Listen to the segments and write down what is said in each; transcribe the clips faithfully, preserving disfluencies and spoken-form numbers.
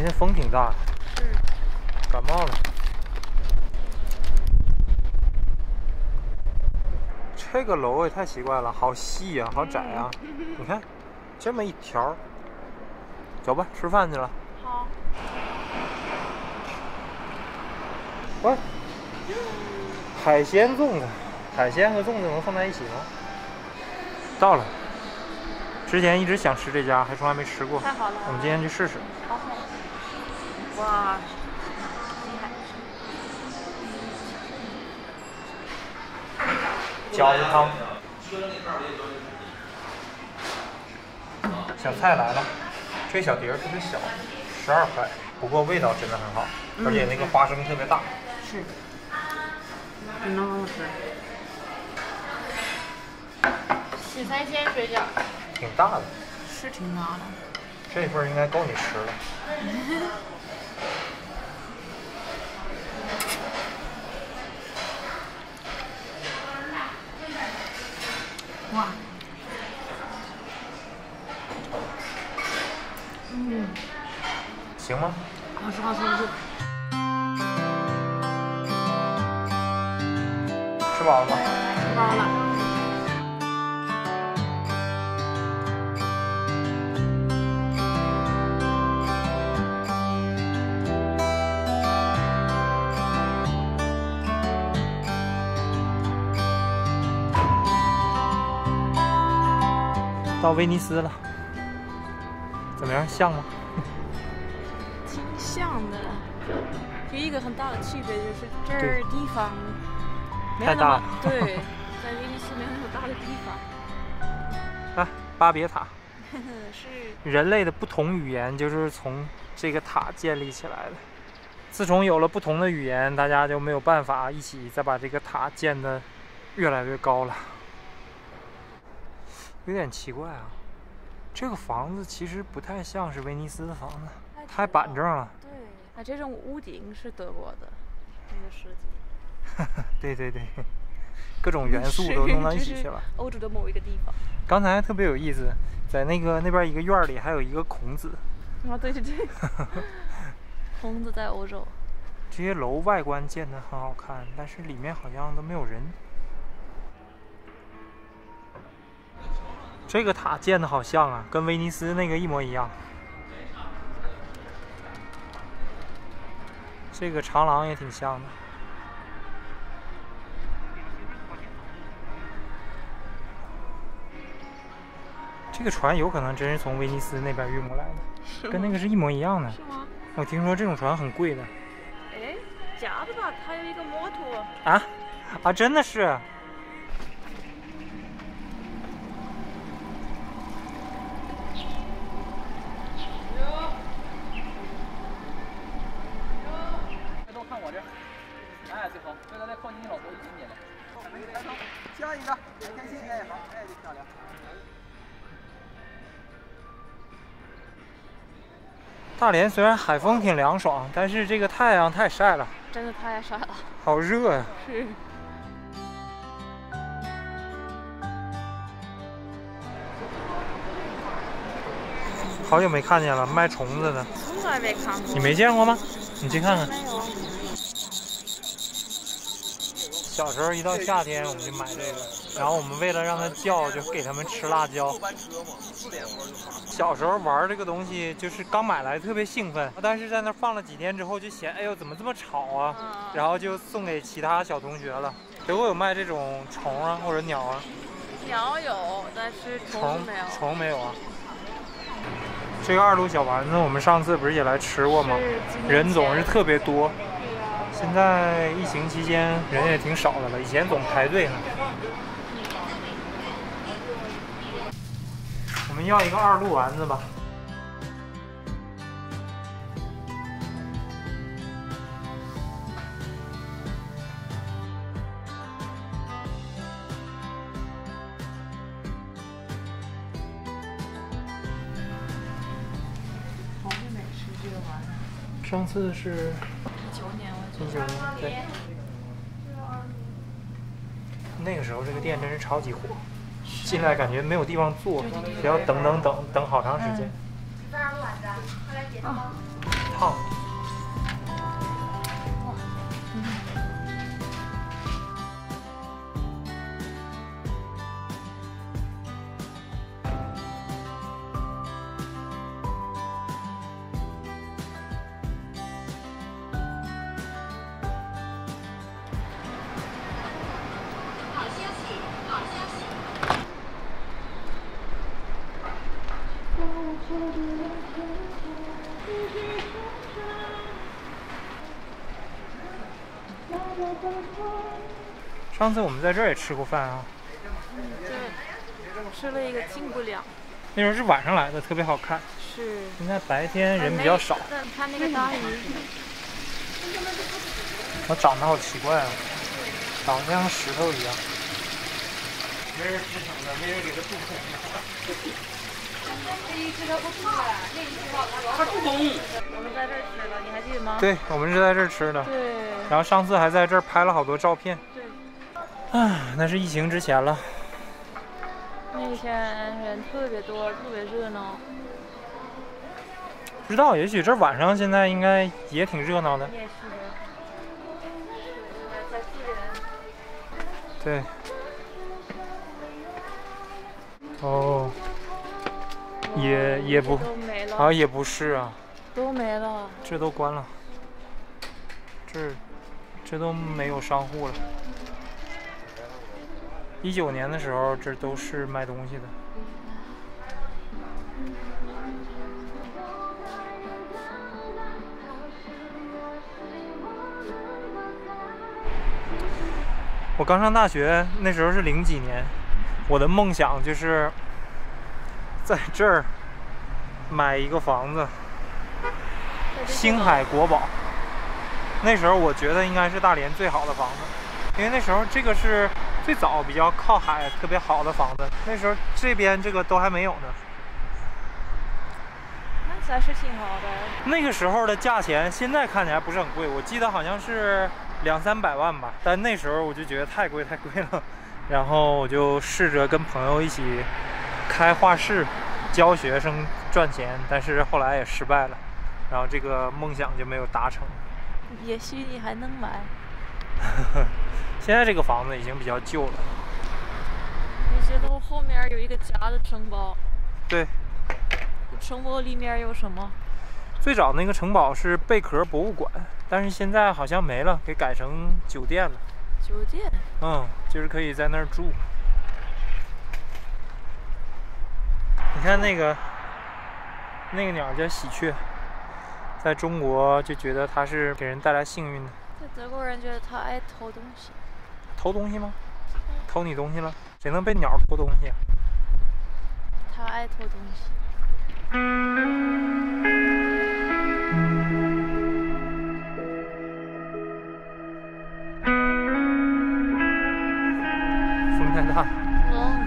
今天风挺大的， 是。 感冒了。这个楼也太奇怪了，好细呀、啊，好窄啊！嗯、你看，这么一条。走吧，吃饭去了。 好。 喂，海鲜粽子，海鲜和粽子能放在一起吗？到了。之前一直想吃这家，还从来没吃过。 太好了。 我们今天去试试。 好。哇， 饺子汤。小菜来了，这小碟儿特别小，十二块，不过味道真的很好，嗯、而且那个花生特别大。 是。真的好吃。西餐鲜水饺。 挺大的。 是挺大的。 这份应该够你吃了。 哇。嗯。 行吗？ 好吃好吃好吃。 吃饱了吗？ 吃饱了。 到威尼斯了，怎么样？像吗？ 挺像的。有一个很大的区别就是这儿地方没有那么对，在威尼斯没有那么大的地方。 啊，巴别塔。 是。 人类的不同语言就是从这个塔建立起来的。自从有了不同的语言，大家就没有办法一起再把这个塔建得越来越高了。有点奇怪啊，这个房子其实不太像是威尼斯的房子，太板正了。 对，它这种屋顶是德国的那个设计。 对对对，各种元素都弄到一起去了。 欧洲的某一个地方。 刚才特别有意思，在那个那边一个院里还有一个孔子。 啊，对对对。孔子在欧洲。 这些楼外观建得很好看，但是里面好像都没有人。这个塔建的好像啊，跟威尼斯那个一模一样。这个长廊也挺像的。这个船有可能真是从威尼斯那边运过来的，跟那个是一模一样的。 是吗？ 我听说这种船很贵的。 哎，假的吧？它有一个摩托。 啊啊，真的是。 看我这，哎，最好，这个再靠近你老头一点点的。来，下一个，每天新鲜也好，哎，这漂亮。 大连虽然海风挺凉爽，但是这个太阳太晒了， 真的太晒了， 好热呀、啊。 是。 好久没看见了，卖虫子的。 从来没看过。 你没见过吗？你去看看。 没有。 小时候一到夏天我们就买这个，然后我们为了让它叫，就给它们吃辣椒。小时候玩这个东西，就是刚买来特别兴奋，但是在那放了几天之后就嫌，哎呦怎么这么吵啊，然后就送给其他小同学了。德国有卖这种虫啊或者鸟啊？ 鸟有，但是虫没有。 虫没有啊。这个二路小丸子，我们上次不是也来吃过吗？人总是特别多。现在疫情期间人也挺少的了，以前总排队呢。我们要一个二路丸子吧。 好久没吃这个丸子。 上次是。 一九年我一九年对。那个时候这个店真是超级火，进来感觉没有地方坐，得要等等等等好长时间。 烫。上次我们在这儿也吃过饭啊， 嗯，对，吃了一个金不良。 那时候是晚上来的，特别好看。 是。 现在白天人比较少。 但看那个大鱼， 它长得好奇怪啊，长得像石头一样。没人支撑的，没人给它渡空的。这一只它不出来，那一只它不懂。 我们在这儿吃了，你还记得吗？ 对，我们是在这儿吃的。 对。 然后上次还在这儿拍了好多照片。 对。 唉，那是疫情之前了。 那天人特别多，特别热闹。 不知道，也许这晚上现在应该也挺热闹的。 也是的。在四人。 对。哦。也也不啊，也不是啊。 都没了。 这都关了。这这都没有商户了。一九年的时候，这都是卖东西的。我刚上大学那时候是零几年，我的梦想就是在这儿买一个房子，星海国宝。那时候我觉得应该是大连最好的房子，因为那时候这个是最早比较靠海、特别好的房子。那时候这边这个都还没有呢。 那才是挺好的。 那个时候的价钱，现在看起来不是很贵，我记得好像是两三百万吧。但那时候我就觉得太贵太贵了，然后我就试着跟朋友一起开画室，教学生赚钱，但是后来也失败了，然后这个梦想就没有达成。 也许你还能买。 现在这个房子已经比较旧了。 你知道后面有一个假的城堡？ 对。 城堡里面有什么？ 最早那个城堡是贝壳博物馆，但是现在好像没了，给改成酒店了。 酒店？ 嗯，就是可以在那儿住。你看那个那个鸟叫喜鹊。在中国就觉得它是给人带来幸运的。 在德国人觉得它爱偷东西。 偷东西吗？偷你东西了？谁能被鸟偷东西啊？ 它爱偷东西。风太大。 冷。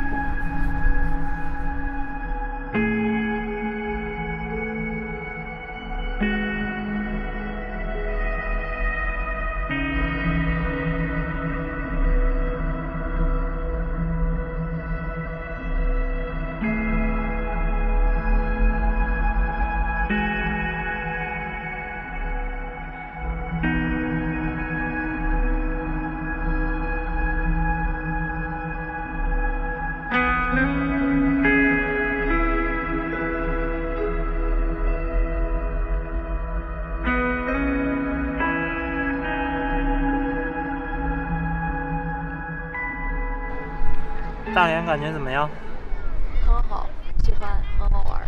大连感觉怎么样？ 很好，喜欢，很好玩。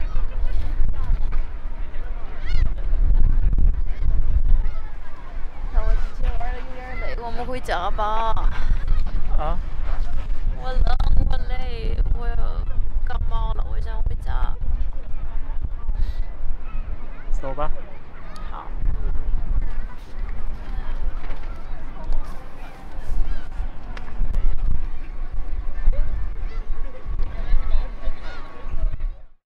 那我今天玩的有点累，我们回家吧。 啊？ 我冷。